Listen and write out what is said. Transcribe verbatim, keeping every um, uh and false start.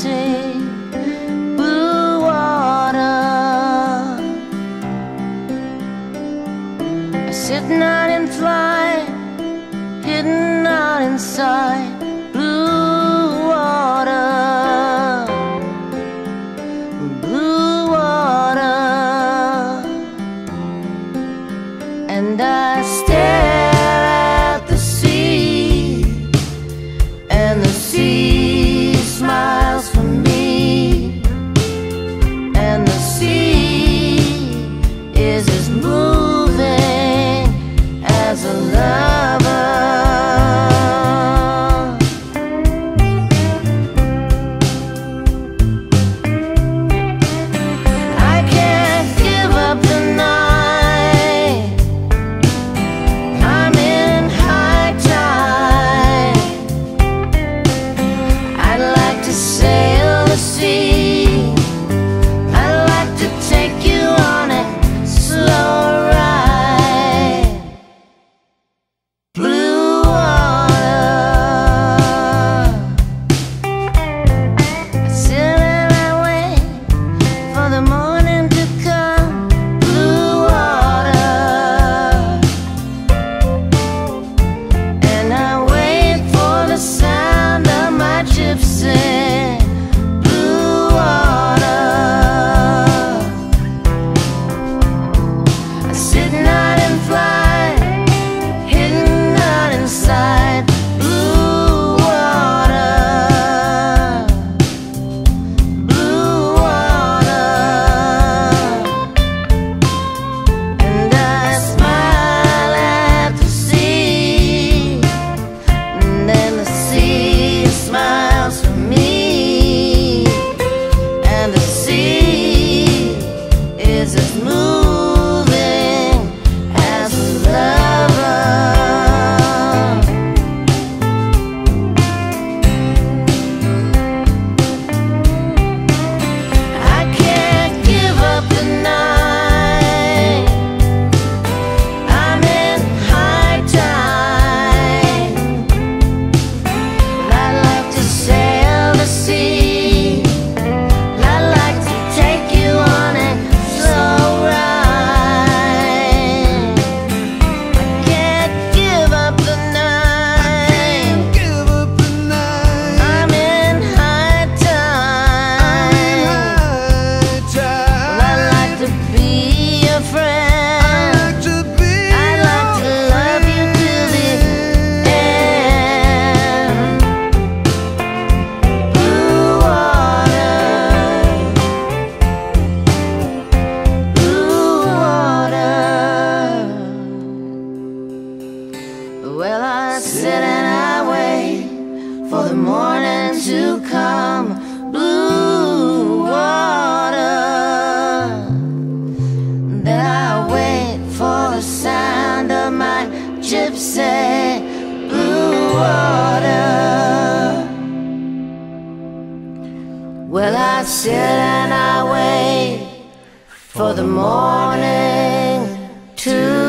gypsy, blue water. I sit not in flight, hidden out inside, blue water, blue water. And I stare at the sea, and the sea smiles for me, and the sea is as moving as a lover. I can't give up the night, I'm in high tide. I'd like to sail the sea, I'd like to take you on a slow ride. Blue water. I sit and I wait for the morning to come. Blue water. And I wait for the sound of my gypsy. Blue water. I sit not in flight, hidden out inside, blue water, blue water. And I smile at the sea, and then the sea smiles for me, and the sea is as moving as a lover. I can't give up the night, I'm in high tide. I'd like to sail the sea, I'd like to take you on a slow ride. I can't give up the night, Give up the night. I'm in high tide. Well, I'd like to be your friend, To be I'd like to love you till the end. Blue water, blue water. Well, I sit and I wait for the morning to come. Blue water. Then I wait for the sound of my gypsy. Blue water. Well, I sit and I wait for the morning to